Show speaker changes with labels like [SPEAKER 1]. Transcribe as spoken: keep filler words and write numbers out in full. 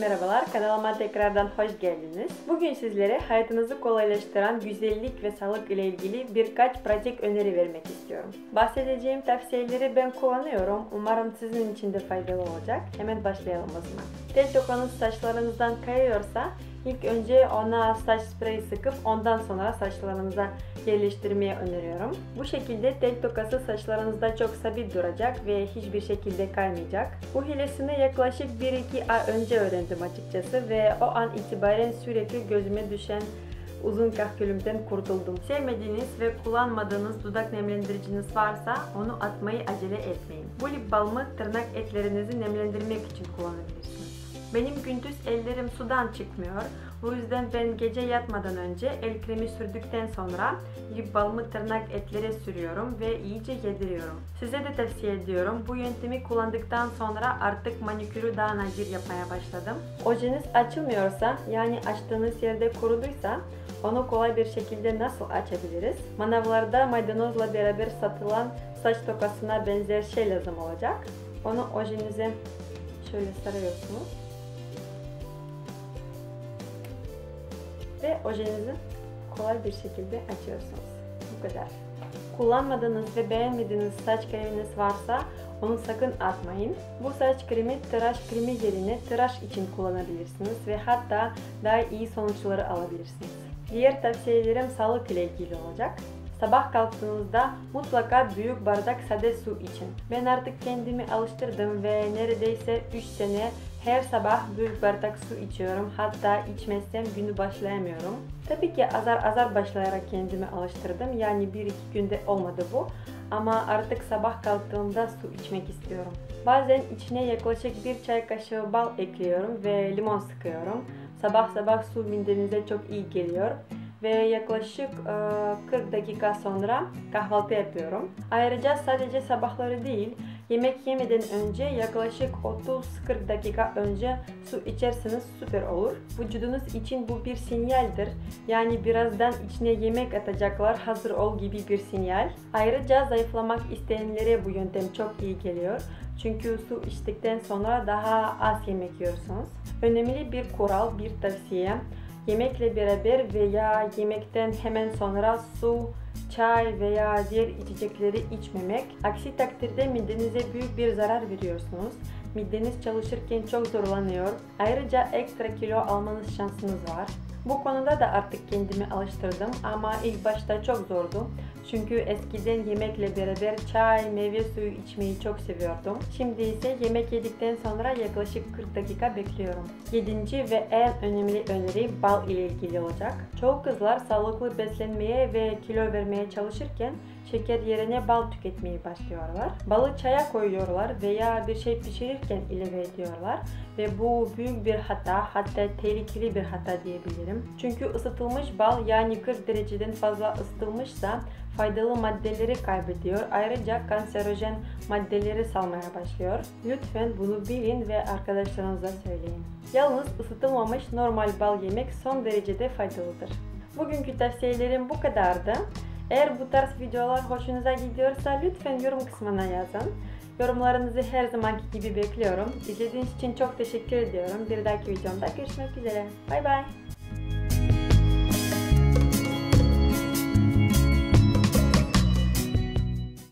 [SPEAKER 1] merhabalar, kanalıma tekrardan hoş geldiniz. Bugün sizlere hayatınızı kolaylaştıran güzellik ve sağlık ile ilgili birkaç pratik öneri vermek istiyorum. Bahsedeceğim tavsiyeleri ben kullanıyorum. Umarım sizin için de faydalı olacak. Hemen başlayalım o zaman. Tel tokanız saçlarınızdan kayıyorsa ilk önce ona saç spreyi sıkıp ondan sonra saçlarınıza yerleştirmeyi öneriyorum. Bu şekilde tel tokası saçlarınızda çok sabit duracak ve hiçbir şekilde kaymayacak. Bu hilesini yaklaşık bir iki ay önce öğrendim açıkçası ve o an itibaren sürekli gözüme düşen uzun kahkülümden kurtuldum. Sevmediğiniz ve kullanmadığınız dudak nemlendiriciniz varsa onu atmayı acele etmeyin. Bu lip balmı tırnak etlerinizi nemlendirmek için kullanabilirsiniz. Benim gündüz ellerim sudan çıkmıyor. Bu yüzden ben gece yatmadan önce el kremi sürdükten sonra lip balmı tırnak etlere sürüyorum ve iyice yediriyorum. Size de tavsiye ediyorum. Bu yöntemi kullandıktan sonra artık manikürü daha nadir yapmaya başladım. Ojeniz açılmıyorsa, yani açtığınız yerde kuruduysa onu kolay bir şekilde nasıl açabiliriz? Manavlarda maydanozla beraber satılan saç tokasına benzer şey lazım olacak. Onu ojenize şöyle sarıyorsunuz. Ve ojenizi kolay bir şekilde açıyorsunuz. Bu kadar. Kullanmadığınız ve beğenmediğiniz saç kreminiz varsa onu sakın atmayın. Bu saç kremi tıraş kremi yerine tıraş için kullanabilirsiniz ve hatta daha iyi sonuçları alabilirsiniz. Diğer tavsiyelerim sağlık ile ilgili olacak. Sabah kalktığınızda mutlaka büyük bardak sade su için. Ben artık kendimi alıştırdım ve neredeyse üç sene her sabah büyük bardak su içiyorum. Hatta içmezsem günü başlayamıyorum. Tabii ki azar azar başlayarak kendimi alıştırdım. Yani bir iki günde olmadı bu. Ama artık sabah kalktığımda su içmek istiyorum. Bazen içine yaklaşık bir çay kaşığı bal ekliyorum ve limon sıkıyorum. Sabah sabah su midenize çok iyi geliyor. Ve yaklaşık kırk dakika sonra kahvaltı yapıyorum. Ayrıca sadece sabahları değil, yemek yemeden önce yaklaşık otuz kırk dakika önce su içerseniz süper olur. Vücudunuz için bu bir sinyaldir. Yani birazdan içine yemek atacaklar, hazır ol gibi bir sinyal. Ayrıca zayıflamak isteyenlere bu yöntem çok iyi geliyor. Çünkü su içtikten sonra daha az yemek yiyorsunuz. Önemli bir kural, bir tavsiye. Yemekle beraber veya yemekten hemen sonra su, çay veya diğer içecekleri içmemek. Aksi takdirde midenize büyük bir zarar veriyorsunuz. Mideniz çalışırken çok zorlanıyor. Ayrıca ekstra kilo almanız şansınız var. Bu konuda da artık kendimi alıştırdım ama ilk başta çok zordu. Çünkü eskiden yemekle beraber çay, meyve suyu içmeyi çok seviyordum. Şimdi ise yemek yedikten sonra yaklaşık kırk dakika bekliyorum. Yedinci ve en önemli öneri bal ile ilgili olacak. Çoğu kızlar sağlıklı beslenmeye ve kilo vermeye çalışırken şeker yerine bal tüketmeye başlıyorlar. Balı çaya koyuyorlar veya bir şey pişirirken ilave ediyorlar. Ve bu büyük bir hata, hatta tehlikeli bir hata diyebilirim. Çünkü ısıtılmış bal, yani kırk dereceden fazla ısıtılmışsa faydalı maddeleri kaybediyor. Ayrıca kanserojen maddeleri salmaya başlıyor. Lütfen bunu bilin ve arkadaşlarınıza söyleyin. Yalnız ısıtılmamış normal bal yemek son derecede faydalıdır. Bugünkü tavsiyelerim bu kadardı. Eğer bu tarz videolar hoşunuza gidiyorsa lütfen yorum kısmına yazın. Yorumlarınızı her zamanki gibi bekliyorum. İzlediğiniz için çok teşekkür ediyorum. Bir dahaki videomda görüşmek üzere. Bay bay.